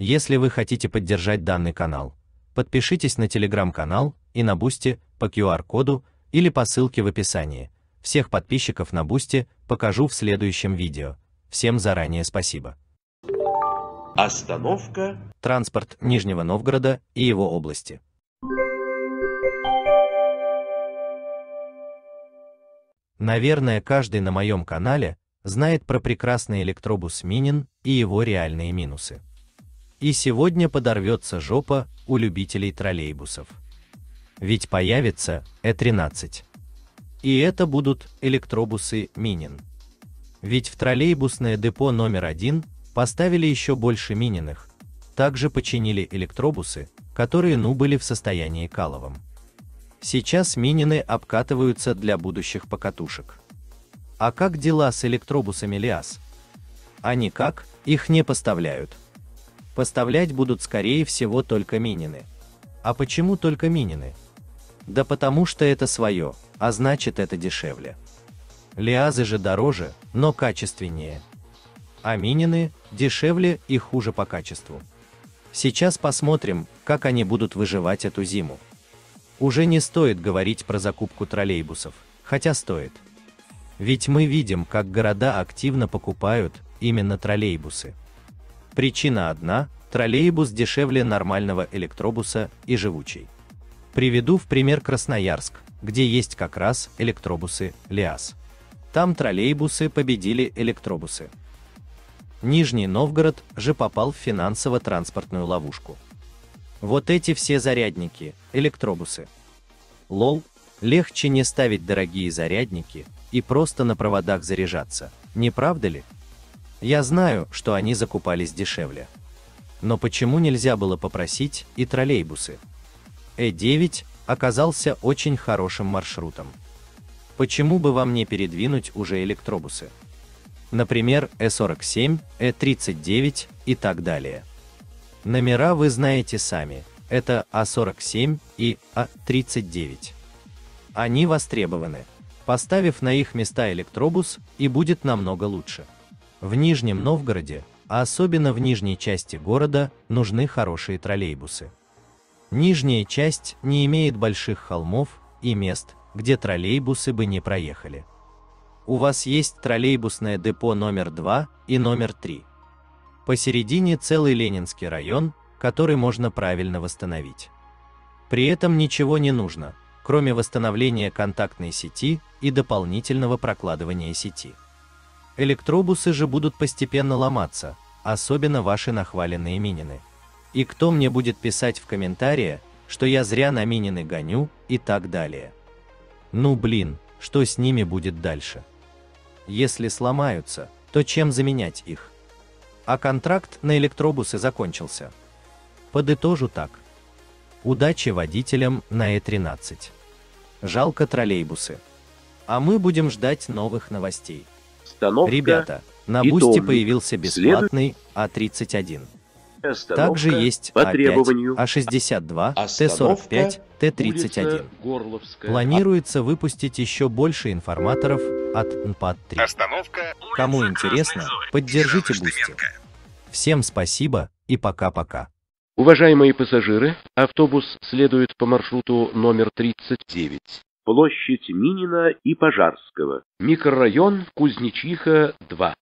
Если вы хотите поддержать данный канал, подпишитесь на телеграм-канал и на Бусти по QR-коду или по ссылке в описании. Всех подписчиков на Бусти покажу в следующем видео. Всем заранее спасибо. Остановка. Транспорт Нижнего Новгорода и его области. Наверное, каждый на моем канале знает про прекрасный электробус Минин и его реальные минусы. И сегодня подорвется жопа у любителей троллейбусов. Ведь появится Э13. И это будут электробусы Минин. Ведь в троллейбусное депо номер 1 поставили еще больше Мининых. Также починили электробусы, которые были в состоянии каловом. Сейчас Минины обкатываются для будущих покатушек. А как дела с электробусами ЛиАЗ? А никак, их не поставляют. Поставлять будут скорее всего только Минины. А почему только Минины? Да потому что это свое, а значит это дешевле. ЛиАЗы же дороже, но качественнее. А Минины дешевле и хуже по качеству. Сейчас посмотрим, как они будут выживать эту зиму. Уже не стоит говорить про закупку троллейбусов, хотя стоит. Ведь мы видим, как города активно покупают именно троллейбусы. Причина одна – троллейбус дешевле нормального электробуса и живучий. Приведу в пример Красноярск, где есть как раз электробусы ЛиАЗ. Там троллейбусы победили электробусы. Нижний Новгород же попал в финансово-транспортную ловушку. Вот эти все зарядники, электробусы. Лол, легче не ставить дорогие зарядники и просто на проводах заряжаться, не правда ли? Я знаю, что они закупались дешевле. Но почему нельзя было попросить и троллейбусы? Э9 оказался очень хорошим маршрутом. Почему бы вам не передвинуть уже электробусы? Например, Э47, Э39 и так далее. Номера вы знаете сами, это А47 и А39. Они востребованы. Поставив на их места электробус, и будет намного лучше. В Нижнем Новгороде, а особенно в нижней части города, нужны хорошие троллейбусы. Нижняя часть не имеет больших холмов и мест, где троллейбусы бы не проехали. У вас есть троллейбусное депо номер 2 и номер 3. Посередине целый Ленинский район, который можно правильно восстановить. При этом ничего не нужно, кроме восстановления контактной сети и дополнительного прокладывания сети. Электробусы же будут постепенно ломаться, особенно ваши нахваленные Минины. И кто мне будет писать в комментариях, что я зря на Минины гоню и так далее. Ну блин, что с ними будет дальше? Если сломаются, то чем заменять их? А контракт на электробусы закончился. Подытожу так. Удачи водителям на Э13. Жалко троллейбусы. А мы будем ждать новых новостей. Остановка. Ребята, на Бусти появился бесплатный А31. Также есть А5, А62, Т45, Т31. Планируется выпустить еще больше информаторов от НПАД-3. Кому интересно, поддержите Бусти. Всем спасибо и пока-пока. Уважаемые пассажиры, автобус следует по маршруту номер 39. Площадь Минина и Пожарского. Микрорайон Кузнечиха, 2.